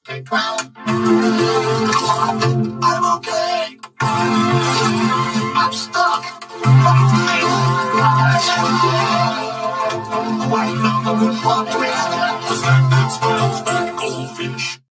I'm okay. I'm stuck. Why not the good luck? The fact that smells like goldfish.